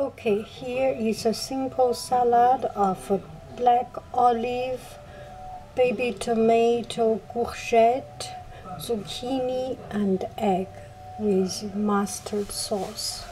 Okay, here is a simple salad of black olive, baby tomato, courgette, zucchini, and egg with mustard sauce.